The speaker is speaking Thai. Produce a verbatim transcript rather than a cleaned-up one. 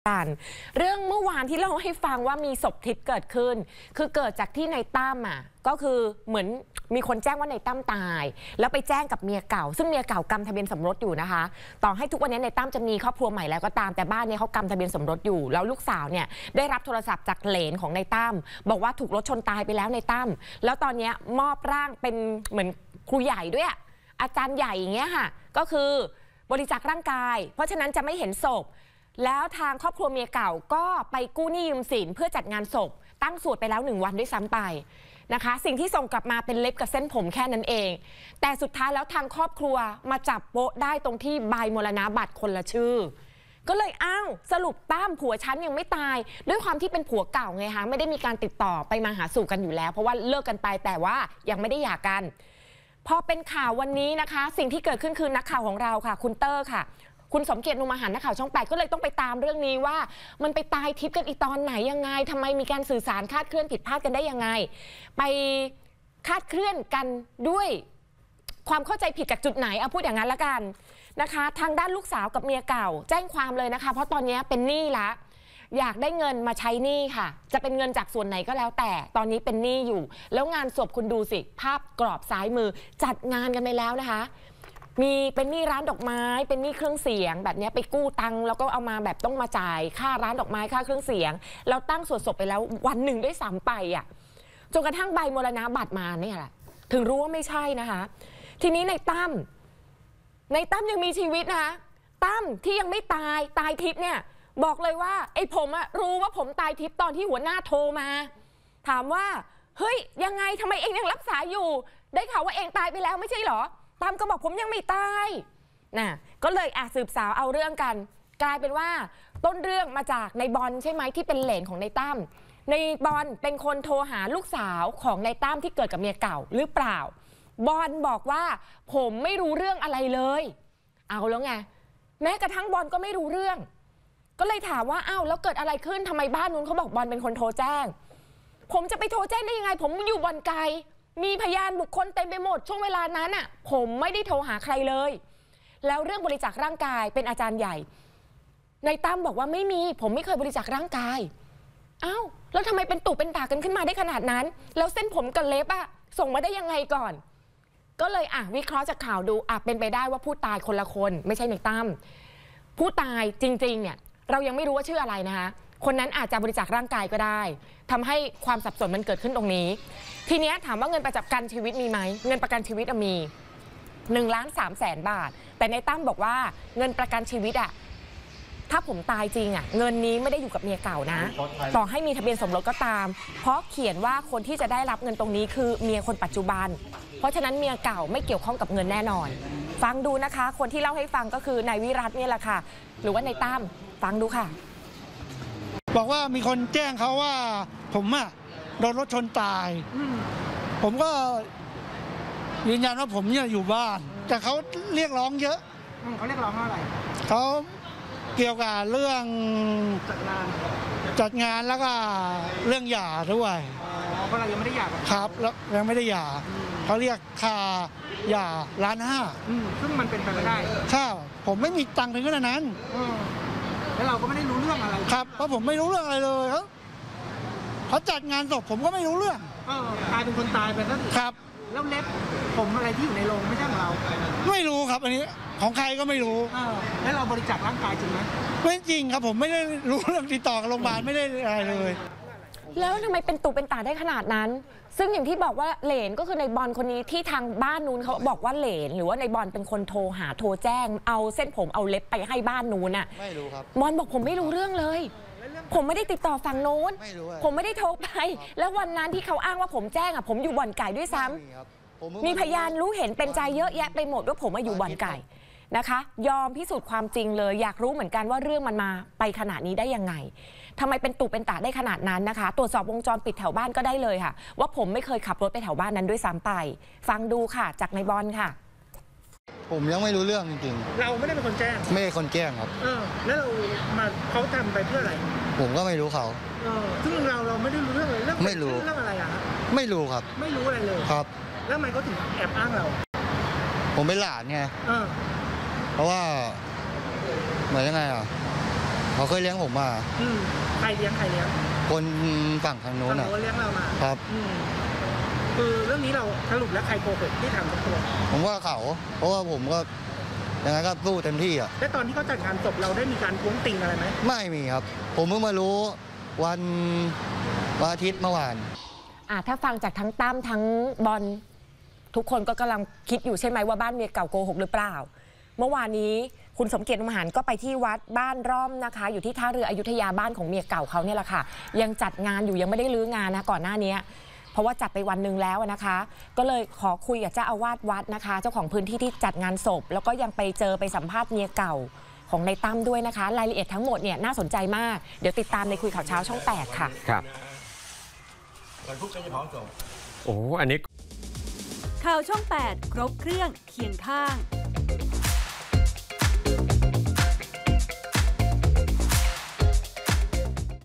กันเรื่องเมื่อวานที่เล่าให้ฟังว่ามีศพทิพย์เกิดขึ้นคือเกิดจากที่ในตั้มอ่ะก็คือเหมือนมีคนแจ้งว่าในตั้มตายแล้วไปแจ้งกับเมียเก่าซึ่งเมียเก่ากำทะเบียนสมรสอยู่นะคะต่อให้ทุกวันนี้ในตั้มจะมีครอบครัวใหม่แล้วก็ตามแต่บ้านนี้เขากำทะเบียนสมรสอยู่แล้วลูกสาวเนี่ยได้รับโทรศัพท์จากเหลนของในตั้มบอกว่าถูกรถชนตายไปแล้วในตั้มแล้วตอนนี้มอบร่างเป็นเหมือนครูใหญ่ด้วยอาจารย์ใหญ่อย่างเงี้ยค่ะก็คือบริจาคร่างกายเพราะฉะนั้นจะไม่เห็นศพแล้วทางครอบครัวเมียเก่าก็ไปกู้หนี้ยืมสินเพื่อจัดงานศพตั้งสวดไปแล้วหนึ่งวันด้วยซ้ำไปนะคะสิ่งที่ส่งกลับมาเป็นเล็บกับเส้นผมแค่นั้นเองแต่สุดท้ายแล้วทางครอบครัวมาจับโป๊ะได้ตรงที่ใบมรณบัตรคนละชื่อก็เลยอ้าวสรุปตั้มผัวฉันยังไม่ตายด้วยความที่เป็นผัวเก่าไงคะไม่ได้มีการติดต่อไปมาหาสู่กันอยู่แล้วเพราะว่าเลิกกันไปแต่ว่ายังไม่ได้หย่ากันพอเป็นข่าววันนี้นะคะสิ่งที่เกิดขึ้นคือนักข่าวของเราค่ะคุณเตอร์ค่ะคุณสมเกียรติ นุมหันต์นักข่าวช่องแปดก็เลยต้องไปตามเรื่องนี้ว่ามันไปตายทิพย์กันอีตอนไหนยังไงทำไมมีการสื่อสารคลาดเคลื่อนผิดพลาดกันได้ยังไงไปคลาดเคลื่อนกันด้วยความเข้าใจผิดจากจุดไหนเอาพูดอย่างนั้นละกันนะคะทางด้านลูกสาวกับเมียเก่าแจ้งความเลยนะคะเพราะตอนนี้เป็นหนี้ละอยากได้เงินมาใช้หนี้ค่ะจะเป็นเงินจากส่วนไหนก็แล้วแต่ตอนนี้เป็นหนี้อยู่แล้วงานศพคุณดูสิภาพกรอบซ้ายมือจัดงานกันไปแล้วนะคะมีเป็นหนี้ร้านดอกไม้เป็นหนี้เครื่องเสียงแบบนี้ไปกู้ตังค์แล้วก็เอามาแบบต้องมาจ่ายค่าร้านดอกไม้ค่าเครื่องเสียงแล้วตั้งสวดศพไปแล้ววันหนึ่งด้วยซ้ำไปอ่ะจนกระทั่งใบมรณบัตรมาเนี่ยแหละถึงรู้ว่าไม่ใช่นะคะทีนี้ในตั้มในตั้มยังมีชีวิตนะคะตั้มที่ยังไม่ตายตายทิพย์เนี่ยบอกเลยว่าไอ้ผมอะรู้ว่าผมตายทิพย์ตอนที่หัวหน้าโทรมาถามว่าเฮ้ยยังไงทำไมเองยังรับสายอยู่ได้ข่าวว่าเองตายไปแล้วไม่ใช่เหรอตั้มก็บอกผมยังไม่ตายนะก็เลยอ่ะสืบสาวเอาเรื่องกันกลายเป็นว่าต้นเรื่องมาจากในบอลใช่ไหมที่เป็นเหลนของในตั้มในบอลเป็นคนโทรหาลูกสาวของในตั้มที่เกิดกับเมียเก่าหรือเปล่าบอลบอกว่าผมไม่รู้เรื่องอะไรเลยเอาแล้วไงแม้กระทั่งบอลก็ไม่รู้เรื่องก็เลยถามว่าอ้าวแล้วเกิดอะไรขึ้นทำไมบ้านนู้นเขาบอกบอลเป็นคนโทรแจ้งผมจะไปโทรแจ้งได้ยังไงผมอยู่บ่อนไกลมีพยานบุคคลเต็มไปหมดช่วงเวลานั้นอ่ะผมไม่ได้โทรหาใครเลยแล้วเรื่องบริจาคร่างกายเป็นอาจารย์ใหญ่ในตั้มบอกว่าไม่มีผมไม่เคยบริจาคร่างกายอ้าวแล้วทำไมเป็นตุเป็นตากันขึ้นมาได้ขนาดนั้นแล้วเส้นผมกับเล็บอ่ะส่งมาได้ยังไงก่อนก็เลยอ่ะวิเคราะห์จากข่าวดูอ่ะเป็นไปได้ว่าผู้ตายคนละคนไม่ใช่ในตั้มผู้ตายจริงๆเนี่ยเรายังไม่รู้ว่าชื่ออะไรนะคะคนนั้นอาจจะบริจาคร่างกายก็ได้ทำให้ความสับสนมันเกิดขึ้นตรงนี้ทีนี้ถามว่าเงินประกันชีวิตมีไหมเงินประกันชีวิตมีหนึ่งล้านสามแสนบาทแต่ในตั้มบอกว่าเงินประกันชีวิตอะถ้าผมตายจริงอะเงินนี้ไม่ได้อยู่กับเมียเก่านะต่อให้มีทะเบียนสมรสก็ตามเพราะเขียนว่าคนที่จะได้รับเงินตรงนี้คือเมียคนปัจจุบันเพราะฉะนั้นเมียเก่าไม่เกี่ยวข้องกับเงินแน่นอนฟังดูนะคะคนที่เล่าให้ฟังก็คือนายวิรัตน์นี่แหละค่ะหรือว่าในตั้มฟังดูค่ะบอกว่ามีคนแจ้งเขาว่าผมอะโดนรถชนตายผมก็ยืนยันว่าผมเนี่ยอยู่บ้านแต่เขาเรียกร้องเยอะเขาเรียกร้องอะไรเขาเกี่ยวกับเรื่องจัดงานจัดงานแล้วก็เรื่องหย่าด้วยอ๋อเพราะเรายังไม่ได้หย่าครับแล้วยังไม่ได้หย่าเขาเรียกค่าหย่าล้านห้าซึ่งมันเป็นไปไม่ได้ถ้าผมไม่มีตังค์ถึงขนาดนั้นแล้วเราก็ไม่ได้รู้เรื่องอะไรครับเพราะผมไม่รู้เรื่องอะไรเลยเขาเขาจัดงานศพผมก็ไม่รู้เรื่องตายเป็นคนตายไปแล้วครับแล้วเล็บผมอะไรที่อยู่ในโรงไม่ใช่ของเราไม่รู้ครับอันนี้ของใครก็ไม่รู้แล้วเราบริจาคร่างกายจริงไหมไม่จริงครับผมไม่ได้รู้เรื่องติดต่อกับโรงพยาบาลไม่ได้อะไรเลยแล้วทำไมเป็นตุเป็นตาได้ขนาดนั้นซึ่งอย่างที่บอกว่าเหลนก็คือในบอลคนนี้ที่ทางบ้านนู้นเขาบอกว่าเหลนหรือว่าในบอลเป็นคนโทรหาโทรแจ้งเอาเส้นผมเอาเล็บไปให้บ้านนู้นอ่ะไม่รู้ครับบอลบอกผมไม่รู้เรื่องเลยผมไม่ได้ติดต่อฝั่งโน้นผมไม่ได้โทรไปแล้ววันนั้นที่เขาอ้างว่าผมแจ้งอ่ะผมอยู่บ่อนไก่ด้วยซ้ำมีพยานรู้เห็นเป็นใจเยอะแยะไปหมดว่าผมมาอยู่บ่อนไก่นะคะยอมพิสูจน์ความจริงเลยอยากรู้เหมือนกันว่าเรื่องมันมาไปขนาดนี้ได้ยังไงทำไมเป็นตุเป็นตาได้ขนาดนั้นนะคะตรวจสอบวงจรปิดแถวบ้านก็ได้เลยค่ะว่าผมไม่เคยขับรถไปแถวบ้านนั้นด้วยซ้ำไปฟังดูค่ะจากในบอลค่ะผมยังไม่รู้เรื่องจริงๆเราไม่ได้เป็นคนแจ้งไม่ใช่คนแจ้งครับเออแล้วเรามาเขาทำไปเพื่ออะไรผมก็ไม่รู้เขาเออซึ่งเราเราไม่ได้รู้เรื่องเลยเรื่องไม่รู้เรื่องอะไรอะไม่รู้ครับไม่รู้อะไรเลยครับแล้วทำไมเขาถึงแอบอ้างเราผมเป็นหลานไงเพราะว่าเหมือนยังไงอ่ะผเขาเคยเลี้ยงผมมาอืมใครเลี้ยงใครเลี้ยงคนฝั่งทางโน้ทาน งอ่ะโน้นเลี้ยงเรามาครับอืมคือเรื่องนี้เราสรุปแล้วใครโกหกที่ทำกับตัวผมว่าเขา เพราะว่าผมก็ยังไงก็สู้เต็มที่อ่ะและตอนที่เขาจัดงานศพเราได้มีการท้วงติงอะไรไหมไม่มีครับ ผมเพิ่งมารู้วันวันอาทิตย์เมื่อวานอ่ะถ้าฟังจากทั้งตั้มทั้งบอลทุกคนก็กำลังคิดอยู่ใช่ไหมว่าบ้านเมียเก่าโกหกหรือเปล่า เมื่อวานนี้คุณสมเกียรติ อุมหารก็ไปที่วัดบ้านร่อมนะคะ อยู่ที่ท่าเรืออยุธยาบ้านของเมียเก่าเขาเนี่ยแหละค่ะยังจัดงานอยู่ยังไม่ได้รื้องานนะก่อนหน้านี้เพราะว่าจัดไปวันหนึ่งแล้วนะคะ ก็เลยขอคุยกับเจ้าอาวาสวัดนะคะ เจ้าของพื้นที่ที่จัดงานศพ แล้วก็ยังไปเจอไปสัมภาษณ์เมียเก่าของในตั้มด้วยนะคะรายละเอียดทั้งหมดเนี่ยน่าสนใจมากเดี๋ยวติดตามในคุยข่าวเช้าช่องแปดค่ะครับโอ้อันนี้ข่าวช่องแปดครบเครื่องเคียงข้าง